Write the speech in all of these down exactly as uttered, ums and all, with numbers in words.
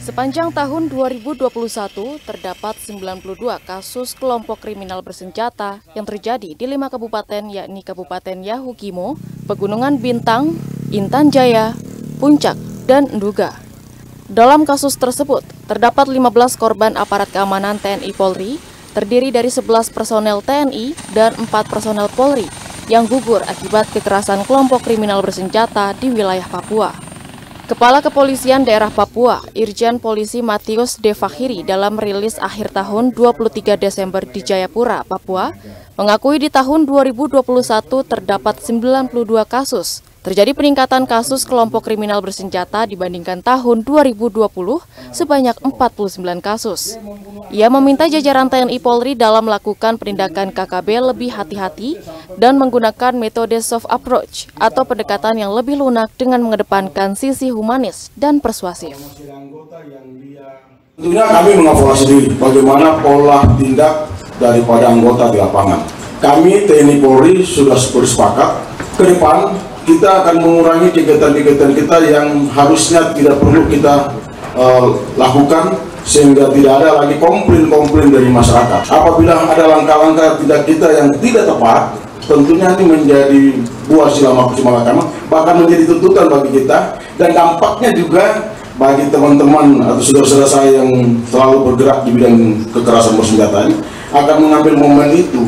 Sepanjang tahun dua ribu dua puluh satu, terdapat sembilan puluh dua kasus kelompok kriminal bersenjata yang terjadi di lima kabupaten, yakni Kabupaten Yahukimo, Pegunungan Bintang, Intan Jaya, Puncak, dan Nduga. Dalam kasus tersebut, terdapat lima belas korban aparat keamanan T N I Polri, terdiri dari sebelas personel T N I dan empat personel Polri yang gugur akibat kekerasan kelompok kriminal bersenjata di wilayah Papua. Kepala Kepolisian Daerah Papua, Irjen Polisi Matius De Fakhiri dalam rilis akhir tahun dua puluh tiga Desember di Jayapura, Papua, mengakui di tahun dua ribu dua puluh satu terdapat sembilan puluh dua kasus. Terjadi peningkatan kasus kelompok kriminal bersenjata dibandingkan tahun dua ribu dua puluh sebanyak empat puluh sembilan kasus. Ia meminta jajaran T N I Polri dalam melakukan penindakan K K B lebih hati-hati dan menggunakan metode soft approach atau pendekatan yang lebih lunak dengan mengedepankan sisi humanis dan persuasif. Tentunya kami mengevaluasi diri bagaimana pola tindak daripada anggota di lapangan. Kami T N I Polri sudah bersepakat ke depan kita akan mengurangi kegiatan-kegiatan kita yang harusnya tidak perlu kita uh, lakukan, sehingga tidak ada lagi komplain-komplain dari masyarakat. Apabila ada langkah-langkah tidak kita yang tidak tepat, tentunya ini menjadi buah silama-malakama, bahkan menjadi tuntutan bagi kita, dan dampaknya juga bagi teman-teman atau saudara-saudara saya yang selalu bergerak di bidang kekerasan bersenjata ini akan mengambil momen itu.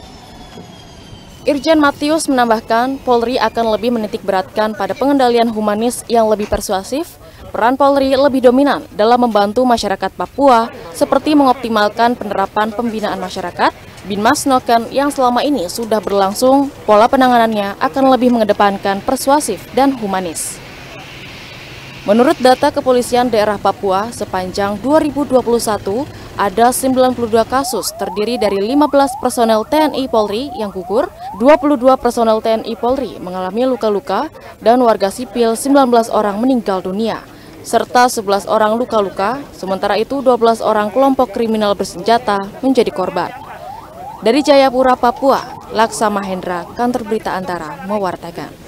Irjen Matius menambahkan, Polri akan lebih menitik beratkan pada pengendalian humanis yang lebih persuasif. Peran Polri lebih dominan dalam membantu masyarakat Papua, seperti mengoptimalkan penerapan pembinaan masyarakat. Binmas Noken yang selama ini sudah berlangsung, pola penanganannya akan lebih mengedepankan persuasif dan humanis. Menurut data Kepolisian Daerah Papua, sepanjang dua ribu dua puluh satu, ada sembilan puluh dua kasus terdiri dari lima belas personel T N I Polri yang gugur, dua puluh dua personel T N I Polri mengalami luka-luka, dan warga sipil sembilan belas orang meninggal dunia, serta sebelas orang luka-luka, sementara itu dua belas orang kelompok kriminal bersenjata menjadi korban. Dari Jayapura, Papua, Laksa Mahendra, Kantor Berita Antara, mewartakan.